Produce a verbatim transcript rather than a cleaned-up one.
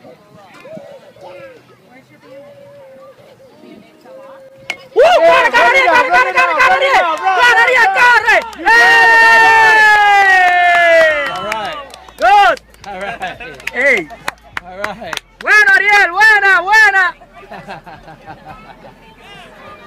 ¡Uh! ¡Corre, corre, corre, corre, corre, corre! ¡Corre, Ariel, corre! ¡Hey! All right. Good. All right. Hey. All right. Buena, Ariel, buena, buena.